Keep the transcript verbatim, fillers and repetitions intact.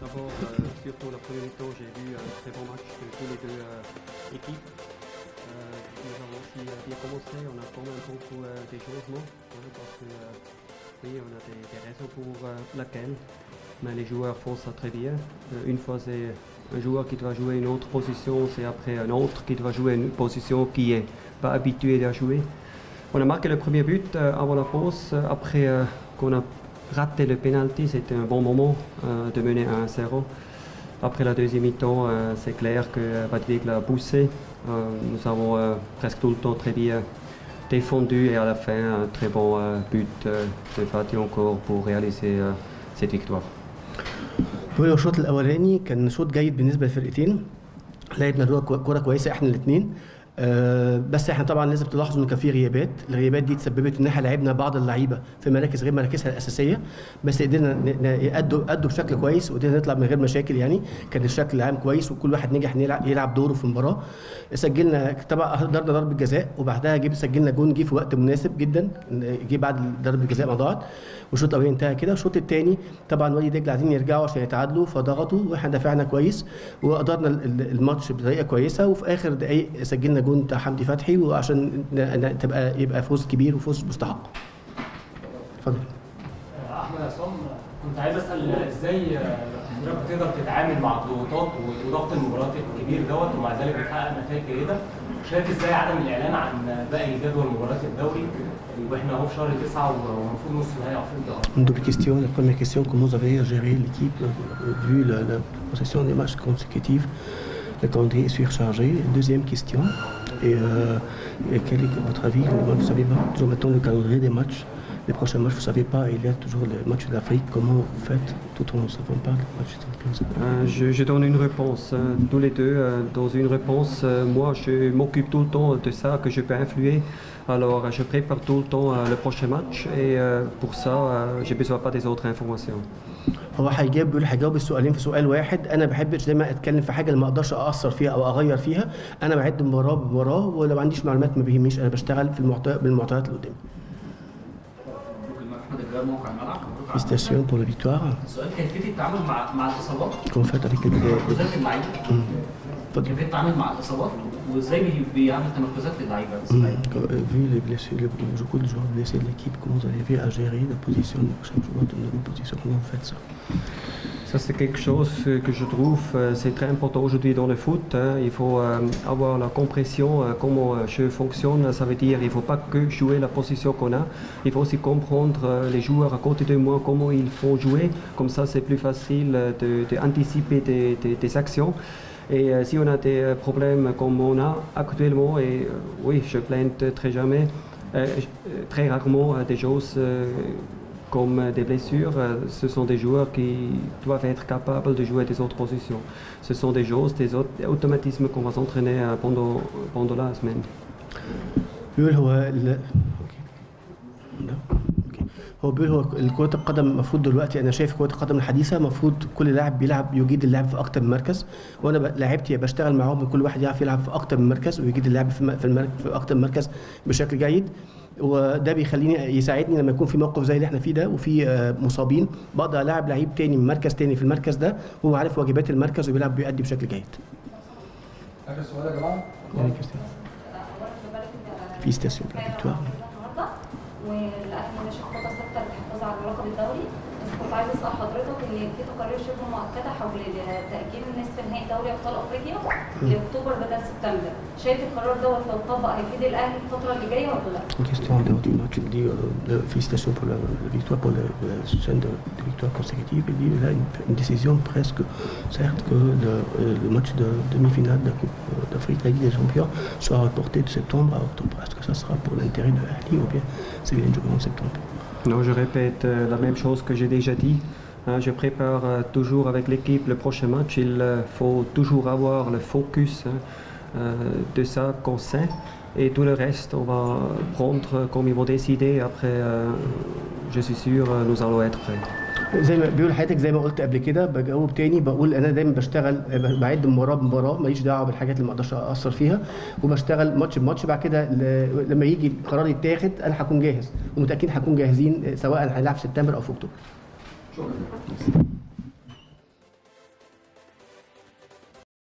d'abord, euh, surtout la première mi-temps, j'ai vu un très bon match de tous les deux euh, équipes. Euh, nous avons aussi euh, bien commencé, on a quand même beaucoup euh, des changements, hein, parce que euh, oui, on a des, des raisons pour euh, laquelle, mais les joueurs font ça très bien. Euh, une fois c'est un joueur qui doit jouer une autre position, c'est après un autre qui doit jouer une position qui n'est pas habitué à jouer. On a marqué le premier but euh, avant la pause, après euh, qu'on a raté le penalty, c'était un bon moment euh, de mener à un zéro. Après la deuxième mi-temps, euh, c'est clair que Bad Viegle a poussé. Euh, nous avons euh, presque tout le temps très bien défendu et à la fin, un très bon euh, but euh, de Fatih encore pour réaliser euh, cette victoire. بيقول الشوط الاولاني كان شوط جيد بالنسبه للفرقتين. لعبنا كوره كويسه احنا الاثنين. أه بس احنا طبعا لازم تلاحظوا ان كان في غيابات، الغيابات دي تسببت ان احنا لعبنا بعض اللعيبه في مراكز غير مراكزها الاساسيه، بس قدرنا نأدوا ادوا بشكل كويس وقدرنا نطلع من غير مشاكل. يعني كان الشكل العام كويس وكل واحد نجح يلعب, يلعب دوره في المباراه. سجلنا طبعا ضربنا ضربه جزاء وبعدها جيب سجلنا جون جه في وقت مناسب جدا، جه بعد ضربه الجزاء ما ضاعت والشوط الاولاني انتهى كده. الشوط الثاني طبعا وادي دجله عايزين يرجعوا عشان يتعادلوا فضغطوا واحنا دافعنا كويس وقدرنا الماتش بطريقه كويسه، وفي اخر دقائق سجلنا جون بتاع حمدي فتحي وعشان تبقى يبقى فوز كبير وفوز مستحق. اتفضل. احمد عصام، كنت عايز اسال ازاي حضرتك بتقدر تتعامل مع الضغوطات وضغط المباريات الكبير دوت ومع ذلك بتحقق نتائج جيده؟ شايف ازاي عدم الاعلان عن باقي جدول مباريات الدوري واحنا اهو في شهر تسعه ومفروض نص نهائي افريقيا؟ Une double question. La première question, comment vous avez géré l'équipe vu la, la possession des matchs consécutifs, le calendrier est surchargé. Deuxième question, et, euh, et quel est votre avis? Vous savez pas toujours maintenant le calendrier des matchs, les prochains matchs, vous savez pas, il y a toujours le match de l'Afrique. Comment vous faites tout en ne savant pas le match de euh, je, je donne une réponse, euh, tous les deux. Euh, dans une réponse, euh, moi je m'occupe tout le temps de ça, que je peux influer. Alors je prépare tout le temps euh, le prochain match et euh, pour ça, euh, j'ai besoin pas des autres informations. هو هيجاوب بيقول هيجاوب السؤالين في سؤال واحد. انا ما بحبش دايما اتكلم في حاجه اللي ما اقدرش اثر فيها او اغير فيها. انا بعد مباراه بمباراه ولو ما عنديش معلومات ما بيهمنيش، انا بشتغل في المعطيات بالمعطيات اللي قدامي. Félicitations pour la victoire. السؤال كيفيه التعامل مع مع الاصابات؟ Qu'on fait avec les تمركزات اللعيبه. كيفيه التعامل مع الاصابات وازاي بيعمل تمركزات للعيبه؟ Vu les blessés, beaucoup de joueurs blessés de l'équipe, comment vous arrivez à gérer la position de chaque joueur de nos positions? Comment vous faites ça? Ça c'est quelque chose que je trouve c'est très important aujourd'hui dans le foot. Hein. Il faut euh, avoir la compréhension euh, comment euh, je fonctionne. Ça veut dire il ne faut pas que jouer la position qu'on a. Il faut aussi comprendre euh, les joueurs à côté de moi comment ils font jouer. Comme ça c'est plus facile d'anticiper de, de des, des, des actions. Et euh, si on a des problèmes comme on a actuellement, et euh, oui, je plainte très jamais, euh, très rarement euh, des choses euh, comme des blessures. Euh, ce sont des joueurs qui doivent être capables de jouer des autres positions. Ce sont des choses, des automatismes qu'on va s'entraîner euh, pendant, pendant la semaine. هو بيقول هو كرة القدم المفروض دلوقتي انا شايف كرة القدم الحديثه المفروض كل لاعب بيلعب يجيد اللعب في اكتر من مركز، وانا لاعبتي بشتغل معاهم كل واحد يعرف يلعب في اكتر من مركز ويجيد اللعب في في, المركز في اكتر من مركز بشكل جيد، وده بيخليني يساعدني لما يكون في موقف زي اللي احنا فيه ده وفي مصابين بقدر العب لعيب تاني من مركز تاني في المركز ده وهو عارف واجبات المركز وبيلعب بيأدي بشكل جيد. اخر سؤال يا جماعه. Félicitations pour la victoire. والاهلي ماشي خطه ثابته للحفاظ على لقب الدوري، بس كنت عايز اسال حضرتك ان في تقارير شبه مؤكده حول تاجيل نصف نهائي دوري ابطال افريقيا لاكتوبر بدل سبتمبر، شايف القرار دوت لو اتطبق هيفيد الاهلي الفتره اللي جايه ولا لا؟ Une question en dehors du match, il dit euh, félicitations pour la, la victoire, pour la, la chaîne de, de victoires consécutives. Il dit là une, une décision presque certes que le, le match de demi-finale de la Coupe d'Afrique, la Ligue des Champions, soit reporté de septembre à octobre. Est-ce que ça sera pour l'intérêt de l'Ahli ou bien c'est bien de jouer en septembre? Non, je répète euh, la même chose que j'ai déjà dit. Hein, je prépare euh, toujours avec l'équipe le prochain match. Il euh, faut toujours avoir le focus hein, euh, de ça qu'on sait. Et tout le reste, on va prendre comme ils vont décider. Après, euh, je suis sûr, nous allons être prêts. زي ما بيقول حضرتك زي ما قلت قبل كده بجاوب تاني بقول انا دايما بشتغل بعد مباراه بمباراه ماليش دعوه بالحاجات اللي ما اقدرش اثر فيها وبشتغل ماتش بماتش بعد كده لما يجي القرار يتاخد انا هكون جاهز ومتاكد هكون جاهزين سواء هنلعب في سبتمبر او في اكتوبر. شكرا.